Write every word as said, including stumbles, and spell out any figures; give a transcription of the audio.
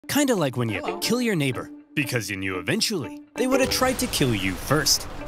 Kinda like when you Hello. kill your neighbor, because you knew eventually they would have tried to kill you first.